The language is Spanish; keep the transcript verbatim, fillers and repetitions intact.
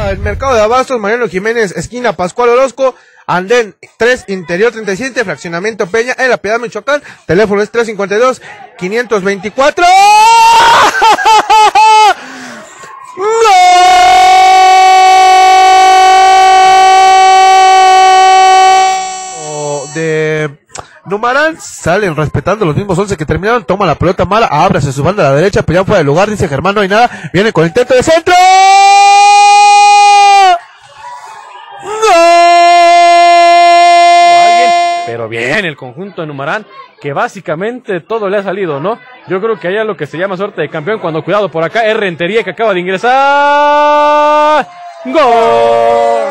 El mercado de abastos, Mariano Jiménez, esquina Pascual Orozco, andén tres, interior treinta y siete, fraccionamiento Peña, en La Piedad, Michoacán. Teléfono es tres cincuenta y dos, quinientos veinticuatro. De Numarán, salen respetando los mismos once que terminaron, toma la pelota mala, abre hacia su banda a la derecha, pero ya fuera de lugar, dice Germán, no hay nada, viene con intento de centro. Pero bien, el conjunto de Numarán, que básicamente todo le ha salido, ¿no? Yo creo que hay lo que se llama suerte de campeón cuando, cuidado por acá, es Rentería que acaba de ingresar. ¡Gol!